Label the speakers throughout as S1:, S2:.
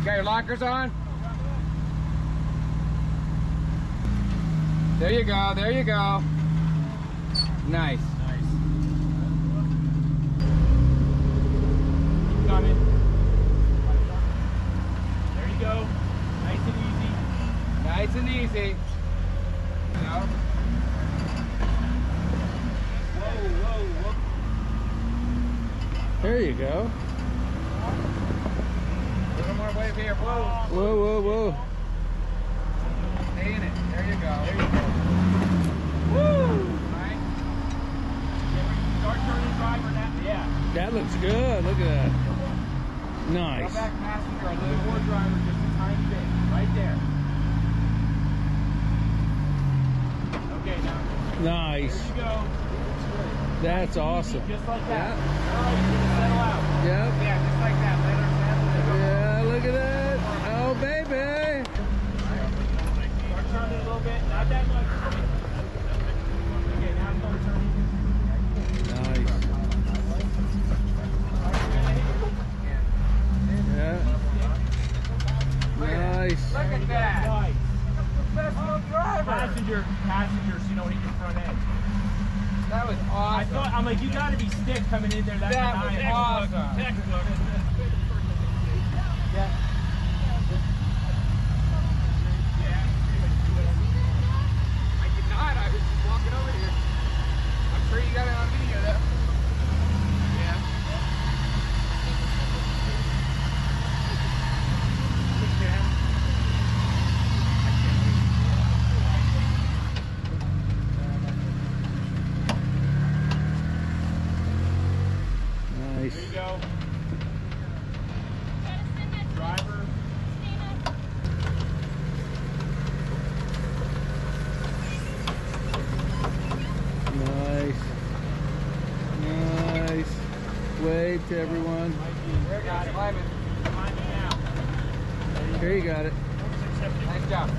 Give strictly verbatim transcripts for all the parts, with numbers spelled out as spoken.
S1: got your lockers on? There you go, there you go. Nice.
S2: Nice. Keep coming. There you go. Nice and easy.
S1: Nice and easy. No.
S2: Whoa, whoa, whoa.
S3: There you go.
S1: A little more wave here. Whoa.
S3: Whoa, whoa, whoa.
S1: Stay in it. There you go.
S2: There you go.
S1: Woo! Right.
S2: Start turning driver now. Yeah.
S3: That looks good. Look at that.
S1: Go
S3: Nice.
S1: back passenger a
S2: A
S1: little
S2: little more
S1: more.
S2: driver, just a tiny bit. Right there. Okay, now.
S3: Nice.
S2: There you go.
S3: That's awesome.
S2: Just like that.
S3: Yeah.
S2: All right, you're gonna settle out.
S3: Yep.
S1: Yeah, just like that. Let her settle.
S3: Yeah, look at that. Oh, baby.
S2: Start turning a little bit. Not that much. Okay, now start turning.
S3: Nice. Yeah. Nice.
S1: Look at that.
S2: Nice.
S1: Professional driver.
S2: Passenger, passenger, so you don't hit your front end.
S1: That was
S2: I
S1: awesome.
S2: thought, I'm like, you gotta be stick coming in there. That's
S1: That
S2: an
S1: was
S2: iron.
S1: awesome.
S2: Textbook.
S1: Yeah. I did not. I was just walking over here. I'm sure you got it on video though. Yeah.
S3: Nice.
S2: There you go. Driver.
S3: Nice. Nice. Wave to everyone.
S1: There you go. Climbing.
S2: Climbing now.
S3: Here you got it.
S1: Nice job.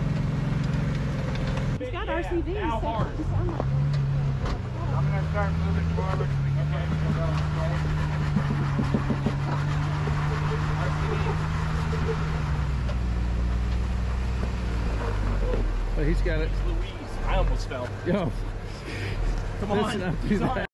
S4: He's got
S2: Yeah,
S4: R C V.
S2: now
S4: so
S2: hard.
S4: he's on the-
S1: I'm gonna start moving forward so we can get it going, okay? R C V.
S3: Oh, he's got it.
S2: Louise. I almost fell.
S3: Yo.
S2: Come
S3: Let's
S2: on.
S3: not do
S2: Sorry,
S3: that.